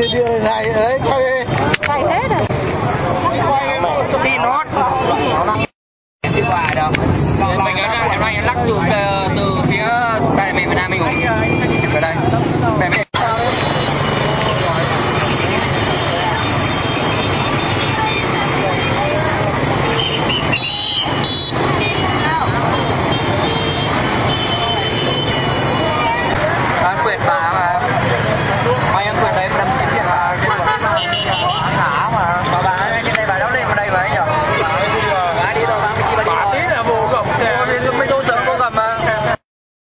đưa này đấy coi đi. Quay hết rồi. Đi nó đi qua đâu. Mình em lắc từ phía đây mình Việt Nam mình về đây.